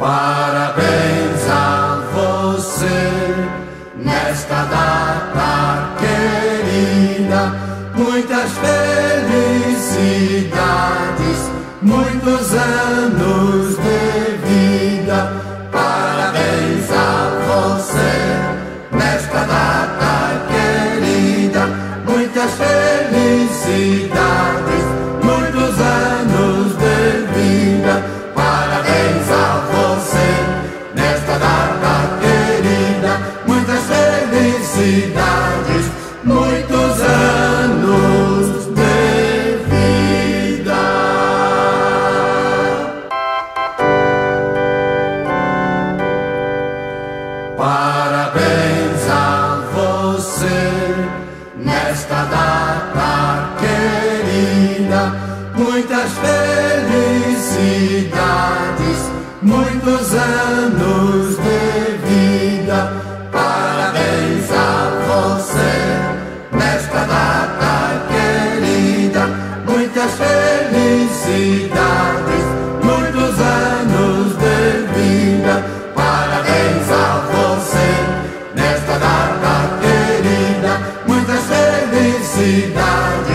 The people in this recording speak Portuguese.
Parabéns a você nesta data querida, muitas felicidades, muitos anos de vida. Parabéns a você nesta data querida, muitas felicidades, muitos anos de vida. Parabéns a você nesta data querida, muitas felicidades, muitos anos de vida. Parabéns a você nesta data querida, muitas felicidades, muitos anos de vida. Parabéns a você nesta data querida, muitas felicidades, muitos anos de vida. Parabéns a você nesta data querida, muitas felicidades.